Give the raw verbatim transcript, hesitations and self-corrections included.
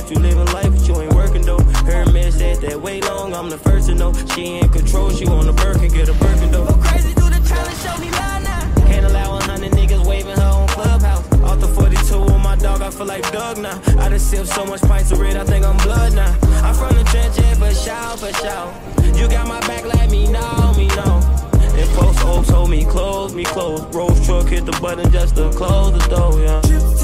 you living life, but you ain't working though. Her man said that way long, I'm the first to know. She in control, she want a Birkin, get a Birkin though. Go crazy, do the challenge, show me love now. Can't allow a hundred niggas waving her on Clubhouse. Off the forty-two with my dog, I feel like Doug now. I done sipped so much pints of red, I think I'm blood now. I'm from the trench, yeah, for sure, for sure. You got my back, let me know, me know. And post Oaks hold me close, me close. Rose truck hit the button just to close the door, yeah.